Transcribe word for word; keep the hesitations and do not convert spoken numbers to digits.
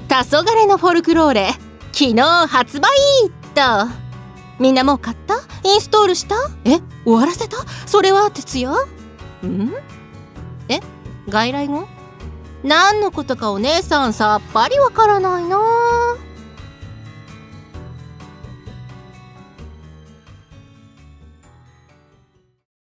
黄昏のフォルクローレ昨日発売と。みんなもう買った？インストールした？え、終わらせた？それは徹夜？ん？え、外来語？何のことかお姉さんさっぱりわからないな。